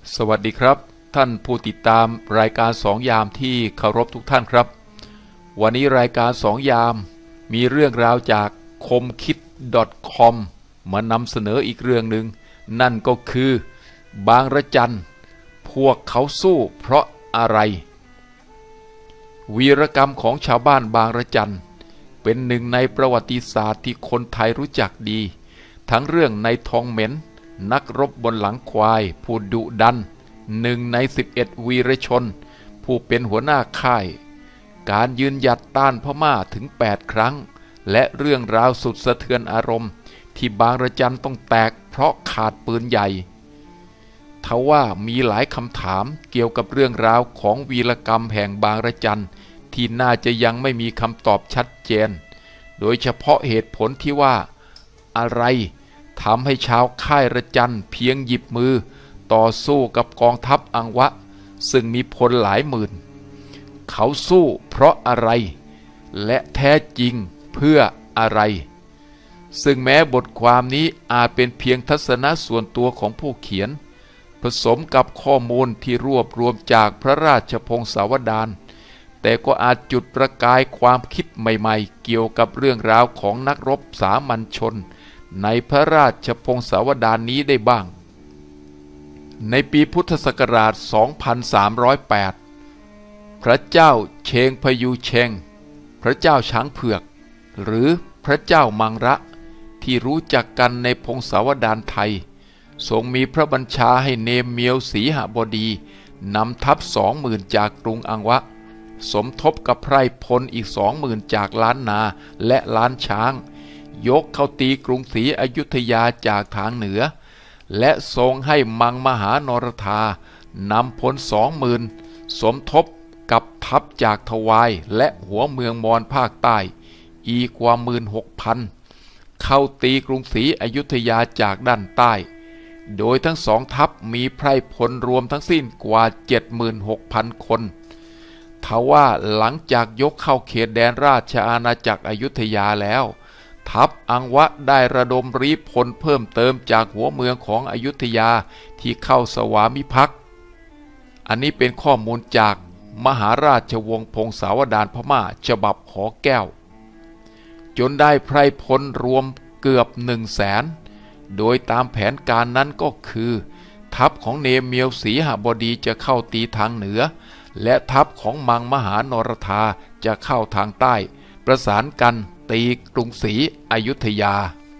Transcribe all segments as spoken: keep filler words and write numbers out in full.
สวัสดีครับท่านผู้ติดตามรายการสองยามที่เคารพทุกท่านครับวันนี้รายการสองยามมีเรื่องราวจากคมคิด .com มานำเสนออีกเรื่องหนึ่งนั่นก็คือบางระจันพวกเขาสู้เพราะอะไรวีรกรรมของชาวบ้านบางระจันเป็นหนึ่งในประวัติศาสตร์ที่คนไทยรู้จักดีทั้งเรื่องนายทองเหม็นนักรบบนหลังควายผู้ดุดันหนึ่งในสิบเอ็ดวีรชนผู้เป็นหัวหน้าค่ายการยืนหยัดต้านพม่าถึงแปดครั้งและเรื่องราวสุดสะเทือนอารมณ์ที่บางระจันต้องแตกเพราะขาดปืนใหญ่ทว่ามีหลายคำถามเกี่ยวกับเรื่องราวของวีรกรรมแห่งบางระจันที่น่าจะยังไม่มีคำตอบชัดเจนโดยเฉพาะเหตุผลที่ว่าอะไรทำให้ชาวค่ายระจันเพียงหยิบมือต่อสู้กับกองทัพอังวะซึ่งมีพลหลายหมื่นเขาสู้เพราะอะไรและแท้จริงเพื่ออะไรซึ่งแม้บทความนี้อาจเป็นเพียงทัศนะส่วนตัวของผู้เขียนผสมกับข้อมูลที่รวบรวมจากพระราชพงศาวดารแต่ก็อาจจุดประกายความคิดใหม่ๆเกี่ยวกับเรื่องราวของนักรบสามัญชนในพระราชพงศาวดารนี้ได้บ้างในปีพุทธศักราช สองพันสามร้อยแปด พระเจ้าเชงพยูเชงพระเจ้าช้างเผือกหรือพระเจ้ามังระที่รู้จักกันในพงศาวดารไทยทรงมีพระบัญชาให้เนมเมียวสีหบดีนำทัพสองหมื่นจากกรุงอังวะสมทบกับไพร่พลอีกสองหมื่นจากล้านนาและล้านช้างยกเข้าตีกรุงศรีอยุธยาจากทางเหนือและทรงให้มังมหานรธานำพลสองหมื่นสมทบกับทัพจากทวายและหัวเมืองมอญภาคใต้อีกกว่าหมื่นหกพันเข้าตีกรุงศรีอยุธยาจากด้านใต้โดยทั้งสองทัพมีไพร่พลรวมทั้งสิ้นกว่า เจ็ดหมื่นหกพัน คนทว่าหลังจากยกเข้าเขตแดนราชอาณาจักรอยุธยาแล้วทัพอังวะได้ระดมรีพลเพิ่มเติมจากหัวเมืองของอยุธยาที่เข้าสวามิภักดิ์อันนี้เป็นข้อมูลจากมหาราชวงศ์พงศาวดารพม่าฉบับหอแก้วจนได้ไพร่พลรวมเกือบหนึ่งแสนโดยตามแผนการนั้นก็คือทัพของเนมเมียวสีหบดีจะเข้าตีทางเหนือและทัพของมังมหานรธาจะเข้าทางใต้ประสานกันตีกรุงศรีอยุธยา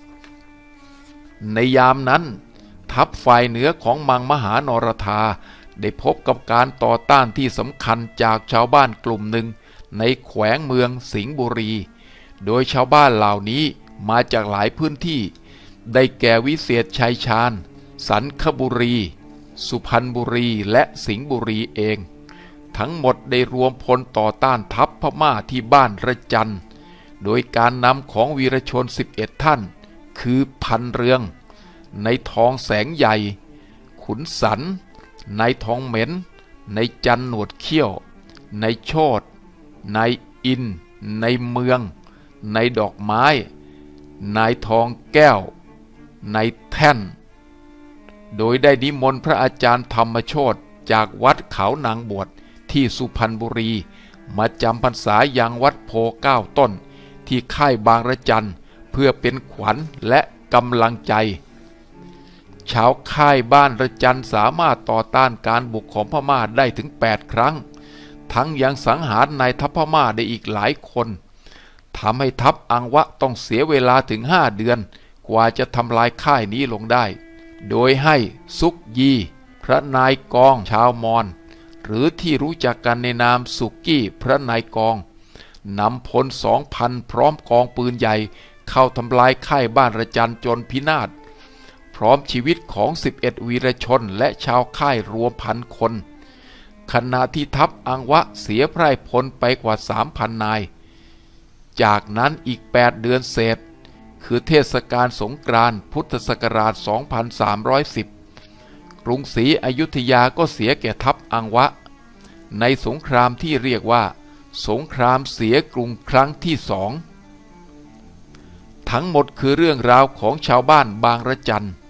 ในยามนั้นทัพฝ่ายเหนือของมังมหานรธาได้พบกับการต่อต้านที่สำคัญจากชาวบ้านกลุ่มหนึ่งในแขวงเมืองสิงห์บุรีโดยชาวบ้านเหล่านี้มาจากหลายพื้นที่ได้แก่วิเศษชัยชาญสันคบุรีสุพรรณบุรีและสิงห์บุรีเองทั้งหมดได้รวมพลต่อต้านทัพพม่าที่บ้านระจันโดยการนำของวีรชนสิบเอ็ดท่านคือพันเรืองในทองแสงใหญ่ขุนสันในทองเหม็นในจันหนวดเขี้ยวในโชติในอินในเมืองในดอกไม้ในทองแก้วในแท่นโดยได้นิมนต์พระอาจารย์ธรรมโชติจากวัดเขานางบวชที่สุพรรณบุรีมาจำพรรษายังวัดโพเก้าต้นที่ค่ายบางระจันเพื่อเป็นขวัญและกำลังใจชาวค่ายบ้านระจันสามารถต่อต้านการบุกของพม่าได้ถึงแปดครั้งทั้งยังสังหารนายทัพพม่าได้อีกหลายคนทำให้ทัพอังวะต้องเสียเวลาถึงห้าเดือนกว่าจะทำลายค่ายนี้ลงได้โดยให้ซุกยีพระนายกองชาวมอญหรือที่รู้จักกันในนามสุกี้พระนายกองนำพลสองพันพร้อมกองปืนใหญ่เข้าทำลายค่ายบ้านระจันจนพินาศพร้อมชีวิตของสิบเอ็ดวีรชนและชาวค่ายรวมพันคนขณะที่ทัพอังวะเสียไพร่พลไปกว่า สามพัน นายจากนั้นอีกแปดเดือนเศษคือเทศกาลสงกรานต์พุทธศักราช สองพันสามร้อยสิบ กรุงศรีอยุธยาก็เสียแก่ทัพอังวะในสงครามที่เรียกว่าสงครามเสียกรุงครั้งที่สองทั้งหมดคือเรื่องราวของชาวบ้านบางระจัน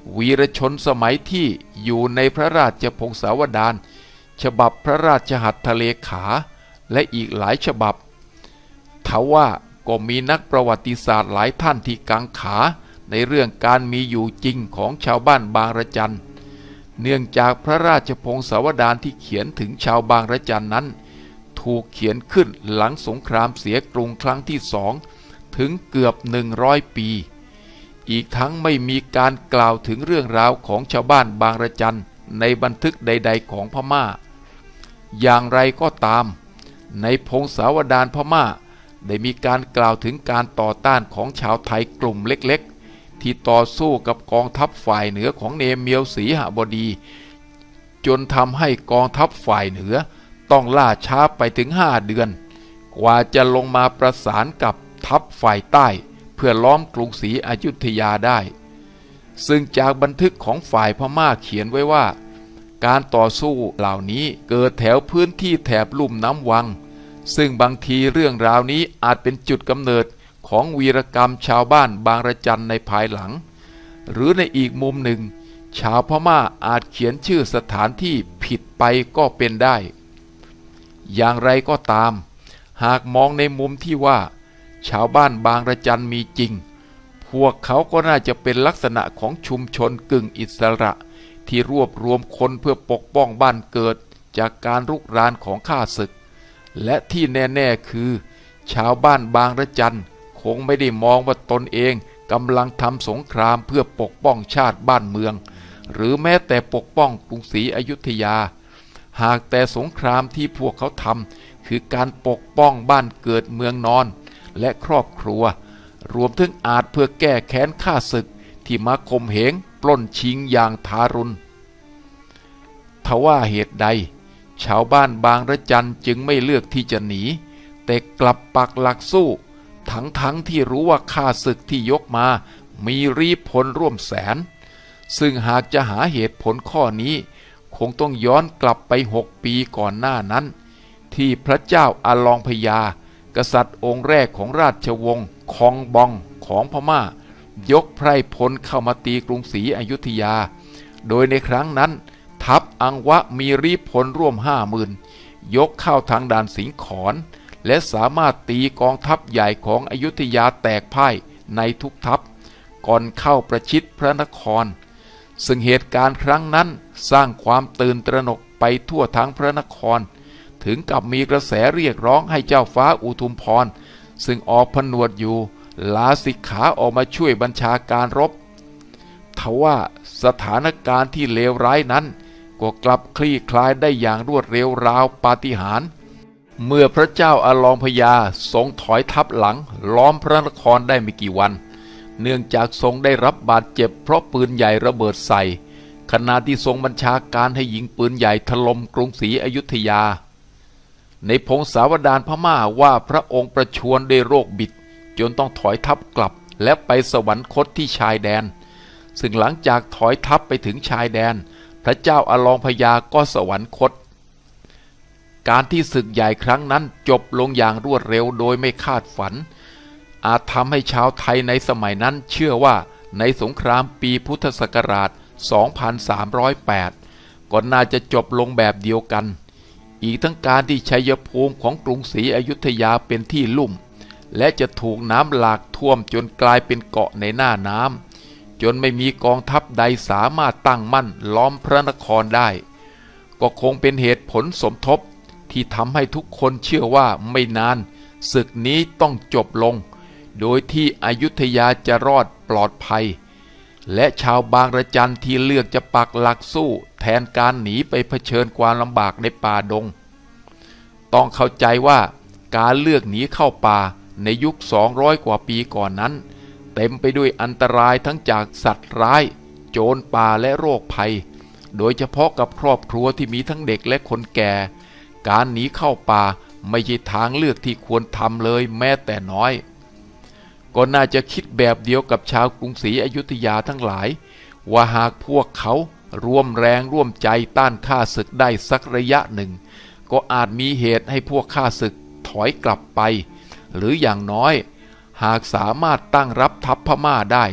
วีรชนสมัยที่อยู่ในพระราชพงศาวดารฉบับพระราชหัตถเลขาและอีกหลายฉบับทว่าก็มีนักประวัติศาสตร์หลายท่านที่กังขาในเรื่องการมีอยู่จริงของชาวบ้านบางระจันเนื่องจากพระราชพงศาวดารที่เขียนถึงชาวบางระจันนั้นถูกเขียนขึ้นหลังสงครามเสียกรุงครั้งที่สองถึงเกือบหนึ่งร้อยปีอีกทั้งไม่มีการกล่าวถึงเรื่องราวของชาวบ้านบางระจันในบันทึกใดๆของพม่าอย่างไรก็ตามในพงศาวดารพม่าได้มีการกล่าวถึงการต่อต้านของชาวไทยกลุ่มเล็กๆที่ต่อสู้กับกองทัพฝ่ายเหนือของเนเมียวศรีหบดีจนทำให้กองทัพฝ่ายเหนือต้องล่าช้าไปถึงห้าเดือนกว่าจะลงมาประสานกับทัพฝ่ายใต้เพื่อล้อมกรุงศรีอยุธยาได้ซึ่งจากบันทึกของฝ่ายพม่าเขียนไว้ว่าการต่อสู้เหล่านี้เกิดแถวพื้นที่แถบลุ่มน้ำวังซึ่งบางทีเรื่องราวนี้อาจเป็นจุดกำเนิดของวีรกรรมชาวบ้านบางระจันในภายหลังหรือในอีกมุมหนึ่งชาวพม่าอาจเขียนชื่อสถานที่ผิดไปก็เป็นได้อย่างไรก็ตามหากมองในมุมที่ว่าชาวบ้านบางระจันมีจริงพวกเขาก็น่าจะเป็นลักษณะของชุมชนกึ่งอิสระที่รวบรวมคนเพื่อปกป้องบ้านเกิดจากการรุกรานของข้าศึกและที่แน่ๆคือชาวบ้านบางระจันคงไม่ได้มองว่าตนเองกำลังทำสงครามเพื่อปกป้องชาติบ้านเมืองหรือแม้แต่ปกป้องกรุงศรีอยุธยาหากแต่สงครามที่พวกเขาทำคือการปกป้องบ้านเกิดเมืองนอนและครอบครัวรวมถึงอาจเพื่อแก้แค้นข้าศึกที่มาข่มเหงปล้นชิงอย่างทารุณทว่าเหตุใดชาวบ้านบางระจันจึงไม่เลือกที่จะหนีแต่กลับปักหลักสู้ทั้งทั้งที่รู้ว่าข้าศึกที่ยกมามีรีพลร่วมแสนซึ่งหากจะหาเหตุผลข้อนี้คงต้องย้อนกลับไปหกปีก่อนหน้านั้นที่พระเจ้าอาลองพญากษัตริย์องค์แรกของราชวงศ์คองบองของพม่ายกไพร่พลเข้ามาตีกรุงศรีอยุธยาโดยในครั้งนั้นทัพอังวะมีรีพลร่วมห้าหมื่นยกเข้าทางด่านสิงขอนและสามารถตีกองทัพใหญ่ของอยุธยาแตกพ่ายในทุกทัพก่อนเข้าประชิดพระนครซึ่งเหตุการณ์ครั้งนั้นสร้างความตื่นตระหนกไปทั่วทั้งพระนครถึงกับมีกระแสเรียกร้องให้เจ้าฟ้าอุทุมพรซึ่งออกผนวดอยู่ลาสิกขาออกมาช่วยบัญชาการรบทว่าสถานการณ์ที่เลวร้ายนั้นก็กลับคลี่คลายได้อย่างรวดเร็วราวปาฏิหาริย์เมื่อพระเจ้าอาลองพญาทรงถอยทัพหลังล้อมพระนครได้ไม่กี่วันเนื่องจากทรงได้รับบาดเจ็บเพราะปืนใหญ่ระเบิดใส่ขณะที่ทรงบัญชาการให้ยิงปืนใหญ่ถล่มกรุงศรีอยุธยาในพงศาวดารพม่าว่าพระองค์ประชวรด้วยโรคบิดจนต้องถอยทัพกลับและไปสวรรคตที่ชายแดนซึ่งหลังจากถอยทัพไปถึงชายแดนพระเจ้าอาลองพญาก็สวรรคตการที่ศึกใหญ่ครั้งนั้นจบลงอย่างรวดเร็วโดยไม่คาดฝันอาจทำให้ชาวไทยในสมัยนั้นเชื่อว่าในสงครามปีพุทธศักราช สองพันสามร้อยแปด ก็น่าจะจบลงแบบเดียวกันอีกทั้งการที่ชัยภูมิของกรุงศรีอยุธยาเป็นที่ลุ่มและจะถูกน้ำหลากท่วมจนกลายเป็นเกาะในหน้าน้ำจนไม่มีกองทัพใดสามารถตั้งมั่นล้อมพระนครได้ก็คงเป็นเหตุผลสมทบที่ทำให้ทุกคนเชื่อว่าไม่นานศึกนี้ต้องจบลงโดยที่อยุธยาจะรอดปลอดภัยและชาวบางระจันที่เลือกจะปักหลักสู้แทนการหนีไปเผชิญความลำบากในป่าดงต้องเข้าใจว่าการเลือกหนีเข้าป่าในยุคสองร้อยกว่าปีก่อนนั้นเต็มไปด้วยอันตรายทั้งจากสัตว์ร้ายโจรป่าและโรคภัยโดยเฉพาะกับครอบครัวที่มีทั้งเด็กและคนแก่การหนีเข้าป่าไม่ใช่ทางเลือกที่ควรทำเลยแม้แต่น้อยก็น่าจะคิดแบบเดียวกับชาวกรุงศรีอยุธยาทั้งหลายว่าหากพวกเขาร่วมแรงร่วมใจต้านข้าศึกได้สักระยะหนึ่งก็อาจมีเหตุให้พวกข้าศึกถอยกลับไปหรืออย่างน้อยหากสามารถตั้งรับทัพพม่าได้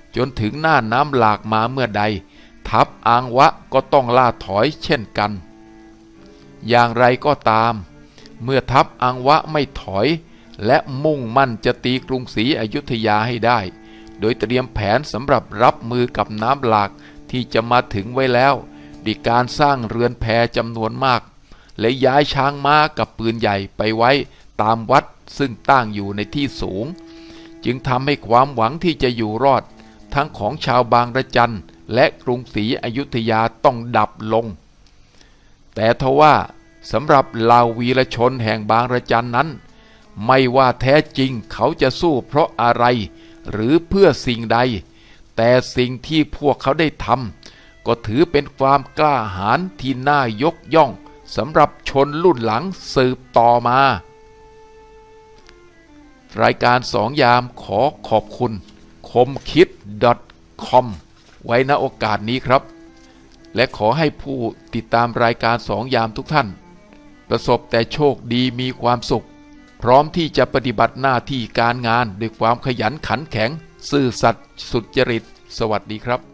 จนถึงหน้าน้ำหลากมาเมื่อใดทัพอังวะก็ต้องล่าถอยเช่นกันอย่างไรก็ตามเมื่อทัพอังวะไม่ถอยและมุ่งมั่นจะตีกรุงศรีอยุธยาให้ได้โดยเตรียมแผนสำหรับรับมือกับน้ำหลากที่จะมาถึงไว้แล้วด้วยการสร้างเรือนแพจำนวนมากและย้ายช้างม้ากับปืนใหญ่ไปไว้ตามวัดซึ่งตั้งอยู่ในที่สูงจึงทำให้ความหวังที่จะอยู่รอดทั้งของชาวบางระจันและกรุงศรีอยุธยาต้องดับลงแต่ทว่าสำหรับเหล่าวีรชนแห่งบางระจันนั้นไม่ว่าแท้จริงเขาจะสู้เพราะอะไรหรือเพื่อสิ่งใดแต่สิ่งที่พวกเขาได้ทำก็ถือเป็นความกล้าหาญที่น่ายกย่องสำหรับชนรุ่นหลังสืบต่อมารายการสองยามขอขอบคุณคมคิด .com ไว้ณโอกาสนี้ครับและขอให้ผู้ติดตามรายการสองยามทุกท่านประสบแต่โชคดีมีความสุขพร้อมที่จะปฏิบัติหน้าที่การงานด้วยความขยันขันแข็งซื่อสัตย์สุจริตสวัสดีครับ